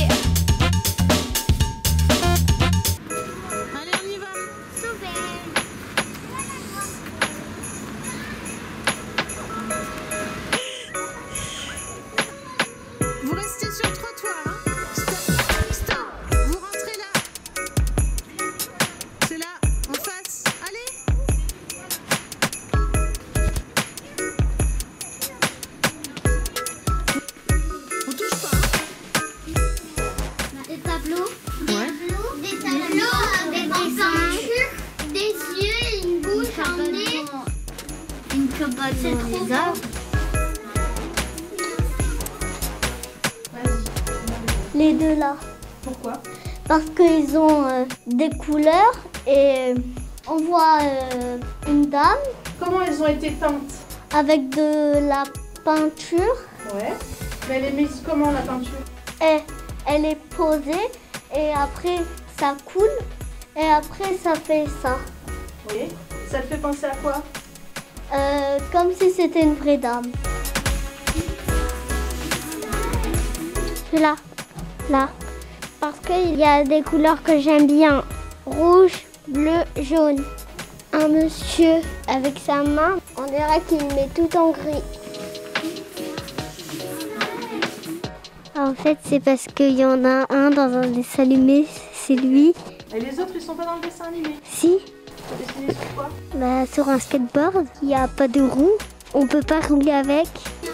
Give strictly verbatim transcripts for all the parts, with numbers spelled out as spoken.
Allez, on y va. Vous restez sur le trottoir, hein. Stop, stop. Vous rentrez là. C'est là, en face. Allez. On touche pas, hein. Des tableaux. Ouais. Des tableaux avec des peintures, des yeux, une bouche, un nez. Une cabane C'est dans trop les arbres. Les deux là. Pourquoi? Parce qu'ils ont euh, des couleurs et euh, on voit euh, une dame Comment elles ont été peintes? avec de la peinture Ouais. Mais elle est mise comment la peinture? et elle est posée et après ça coule et après ça fait ça. Oui. Ça te fait penser à quoi? Euh, comme si c'était une vraie dame. Là, là. Parce qu'il y a des couleurs que j'aime bien. Rouge, bleu, jaune. Un monsieur avec sa main, on dirait qu'il met tout en gris. En fait, c'est parce qu'il y en a un dans un dessin animé, c'est lui. Et les autres, ils sont pas dans le dessin animé. Si, T'as dessiné sur quoi? bah, sur un skateboard, il n'y a pas de roue, on peut pas rouler avec.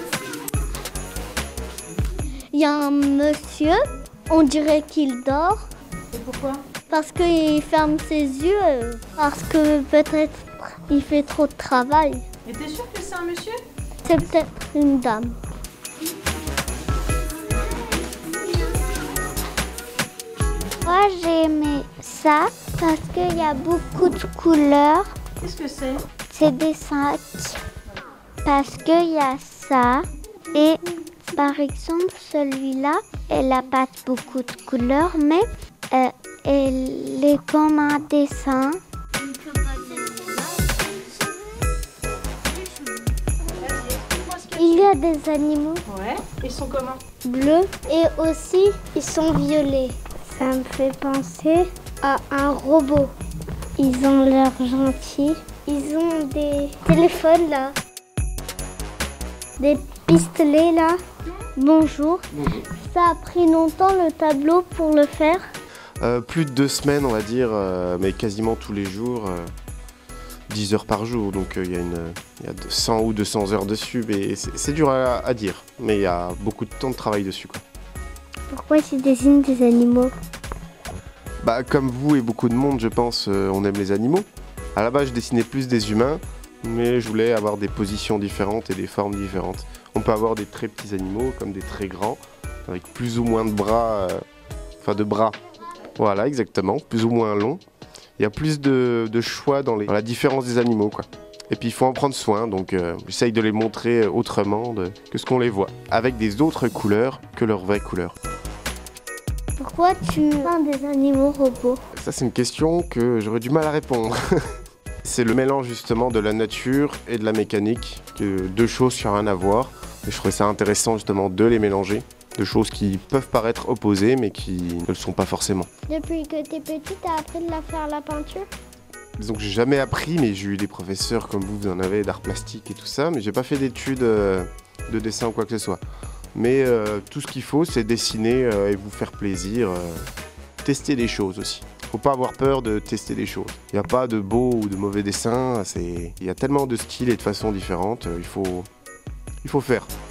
Il y a un monsieur, on dirait qu'il dort Et pourquoi? parce qu'il ferme ses yeux, euh, parce que peut-être il fait trop de travail. Et t'es sûr que c'est un monsieur? C'est peut-être une dame. Moi j'ai aimé ça parce qu'il y a beaucoup de couleurs. Qu'est-ce que c'est? C'est des sacs parce qu'il y a ça et par exemple celui-là, elle n'a pas beaucoup de couleurs mais euh, elle est comme un dessin. Il y a des animaux Ouais. Ils sont comment? bleus et aussi ils sont violets. Ça me fait penser à un robot. Ils ont l'air gentils. Ils ont des téléphones là. Des pistolets là. Bonjour. Bonjour. Ça a pris longtemps le tableau pour le faire. Euh, plus de deux semaines, on va dire, euh, mais quasiment tous les jours, euh, dix heures par jour. Donc il euh, y a, une, y a cent ou deux cents heures dessus, mais c'est dur à, à dire. Mais il y a beaucoup de temps de travail dessus, quoi. Pourquoi tu dessines des animaux? Bah, comme vous et beaucoup de monde, je pense, euh, on aime les animaux. À la base, je dessinais plus des humains, mais je voulais avoir des positions différentes et des formes différentes. On peut avoir des très petits animaux comme des très grands, avec plus ou moins de bras, euh, enfin de bras. Voilà, exactement, plus ou moins longs. Il y a plus de, de choix dans, les, dans la différence des animaux, quoi. Et puis il faut en prendre soin, donc euh, j'essaye de les montrer autrement de, que ce qu'on les voit, avec des autres couleurs que leurs vraies couleurs. Pourquoi tu peins des animaux robots? Ça, c'est une question que j'aurais du mal à répondre. C'est le mélange justement de la nature et de la mécanique, que deux choses qui n'ont rien à voir. Et je trouvais ça intéressant justement de les mélanger, de choses qui peuvent paraître opposées mais qui ne le sont pas forcément. Depuis que tu es petite, tu as appris de la faire la peinture? Disons que j'ai jamais appris, mais j'ai eu des professeurs comme vous, vous en avez, d'art plastique et tout ça, mais j'ai pas fait d'études euh, de dessin ou quoi que ce soit. Mais euh, tout ce qu'il faut, c'est dessiner euh, et vous faire plaisir, euh, tester des choses aussi. Faut pas avoir peur de tester des choses. Il n'y a pas de beau ou de mauvais dessin, il y a tellement de styles et de façons différentes, il faut, il faut faire.